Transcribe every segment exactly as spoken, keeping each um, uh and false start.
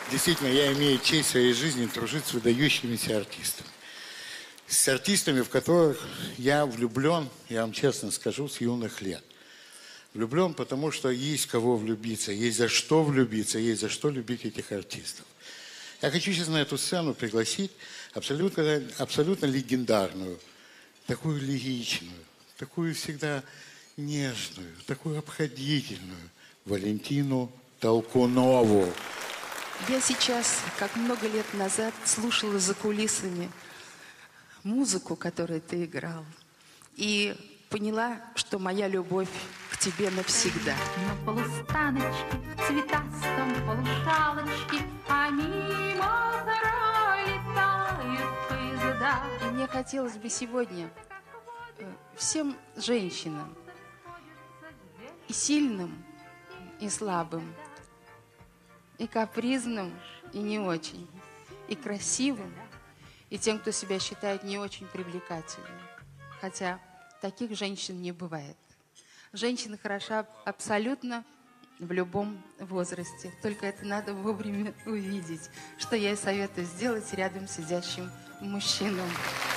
Действительно, я имею честь в своей жизни дружить с выдающимися артистами. С артистами, в которых я влюблен, я вам честно скажу, с юных лет. Влюблен, потому что есть в кого влюбиться, есть за что влюбиться, есть за что любить этих артистов. Я хочу сейчас на эту сцену пригласить абсолютно, абсолютно легендарную, такую лиричную, такую всегда нежную, такую обходительную Валентину Толкунову. Я сейчас, как много лет назад, слушала за кулисами музыку, которую ты играл, и поняла, что моя любовь к тебе навсегда. На полустаночке, в цветастом полушалочке, а мимо пролетают поезда. И мне хотелось бы сегодня всем женщинам, и сильным, и слабым, и капризным, и не очень, и красивым, и тем, кто себя считает не очень привлекательным. Хотя таких женщин не бывает. Женщина хороша абсолютно в любом возрасте. Только это надо вовремя увидеть, что я и советую сделать рядом сидящим мужчинам.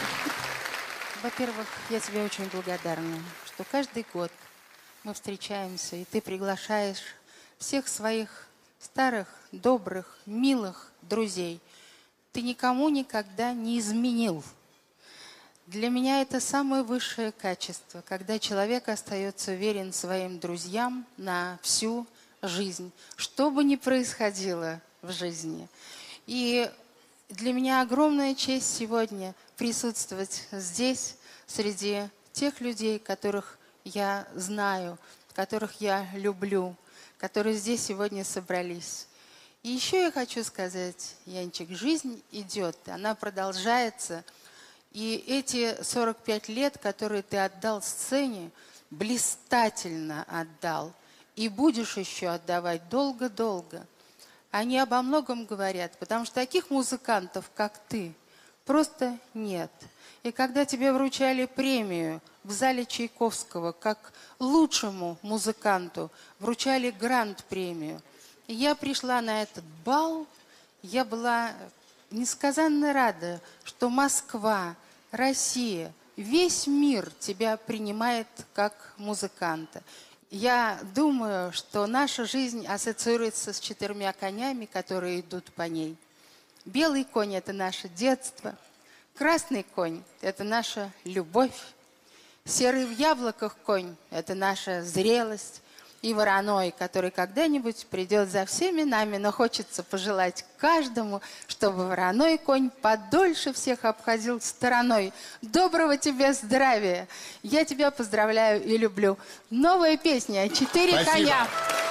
Во-первых, я тебе очень благодарна, что каждый год мы встречаемся, и ты приглашаешь всех своих старых, добрых, милых друзей. Ты никому никогда не изменил. Для меня это самое высшее качество, когда человек остается верен своим друзьям на всю жизнь, что бы ни происходило в жизни. И для меня огромная честь сегодня присутствовать здесь, среди тех людей, которых я знаю, которых я люблю, которые здесь сегодня собрались. И еще я хочу сказать, Янчик, жизнь идет, она продолжается. И эти сорок пять лет, которые ты отдал сцене, блистательно отдал. И будешь еще отдавать долго-долго. Они обо многом говорят, потому что таких музыкантов, как ты, просто нет. И когда тебе вручали премию в зале Чайковского как лучшему музыканту, вручали гранд-премию, я пришла на этот бал, я была несказанно рада, что Москва, Россия, весь мир тебя принимает как музыканта. Я думаю, что наша жизнь ассоциируется с четырьмя конями, которые идут по ней. Белый конь – это наше детство, красный конь – это наша любовь, серый в яблоках конь – это наша зрелость, и вороной, который когда-нибудь придет за всеми нами, но хочется пожелать каждому, чтобы вороной конь подольше всех обходил стороной. Доброго тебе здравия! Я тебя поздравляю и люблю. Новая песня «Четыре коня».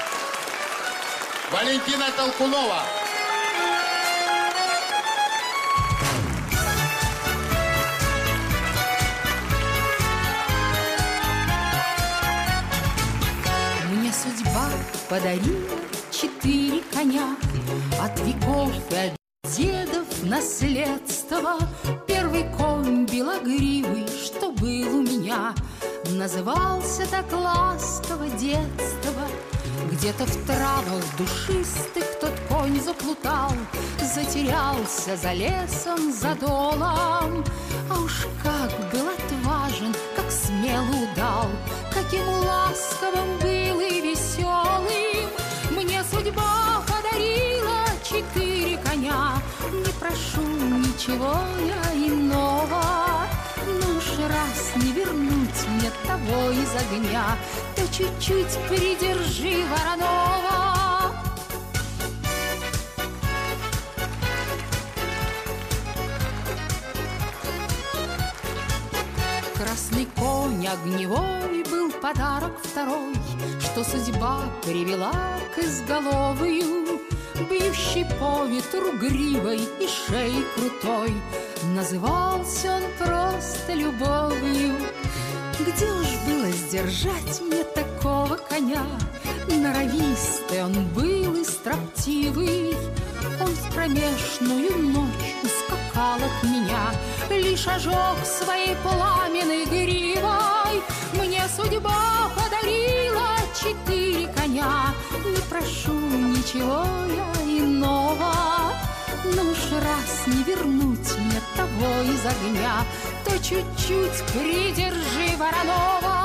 Валентина Толкунова. Судьба подарила четыре коня, от веков и от дедов наследство. Первый конь белогривый, что был у меня, назывался так ласково детство. Где-то в травах душистых тот конь заплутал, затерялся за лесом, за долом. А уж как был отважен, как смело удал, каким ласковым был и веселым. Мне судьба подарила четыре коня, не прошу ничего я иного. Но уж раз не вернуть мне того из огня, то чуть-чуть придержи вороного. Красный конь огневой был подарок второй, что судьба привела к изголовью, бьющий по ветру гривой и шеей крутой. Назывался он просто любовью. Где уж было сдержать мне такого коня? Норовистый он был и строптивый, он в кромешную ночь ускакал от меня, лишь ожег своей пламенной гривой. Мне судьба подарила четыре коня, не прошу ничего я иного. Ну уж раз не вернуть мне того из огня, то чуть-чуть придержи Воронова.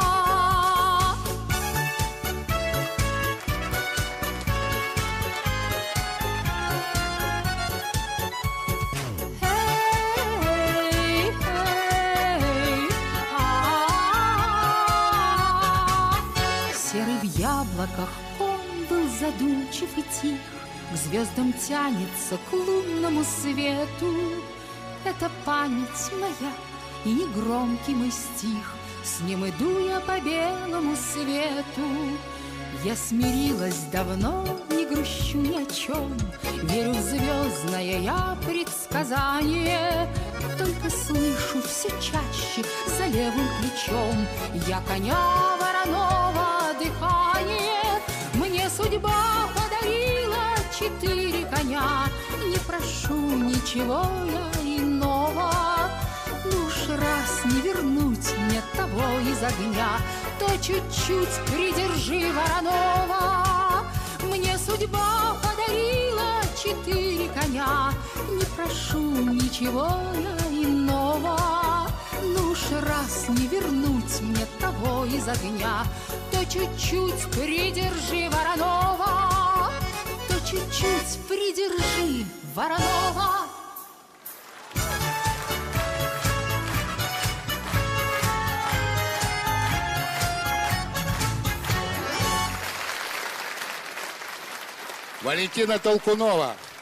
Серый в яблоках он был задумчив и тих, к звездам тянется, к лунному свету. Это память моя и негромкий мой стих, с ним иду я по белому свету. Я смирилась давно, не грущу ни о чем, верю в звездное я предсказание. Только слышу все чаще за левым плечом я коня вороного дыхание. Мне судьба подарила четыре коня, не прошу ничего я иного. Ну уж раз не вернуть мне того из огня, то чуть-чуть придержи Воронова. Мне судьба подарила четыре коня, не прошу ничего я иного. Ну уж раз не вернуть мне того из огня, то чуть-чуть придержи Воронова, то чуть-чуть придержи Воронова. Валентина Толкунова.